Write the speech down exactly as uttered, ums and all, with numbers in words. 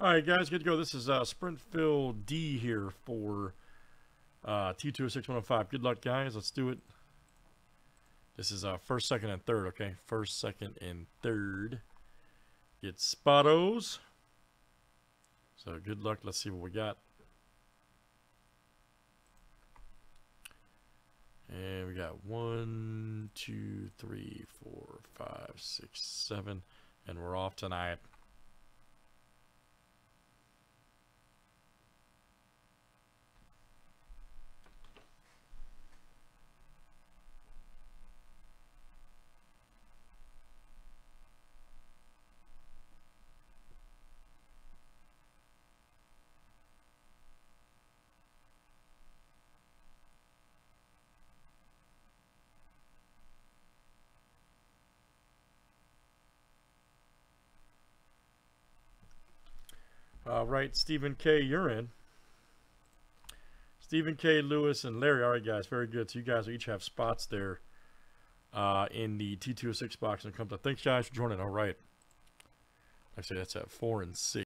All right, guys, good to go. This is uh, Sprint Fill D here for uh, T two oh six one oh five. Good luck, guys. Let's do it. This is uh, first, second, and third, okay? First, second, and third. Get spottos. So good luck. Let's see what we got. And we got one, two, three, four, five, six, seven. And we're off tonight. All right, Stephen K, you're in. Stephen K, Lewis, and Larry. All right, guys, very good. So you guys each have spots there uh, in the T two oh six box and come to. Thanks, guys, for joining. All right. Actually, that's at four and six.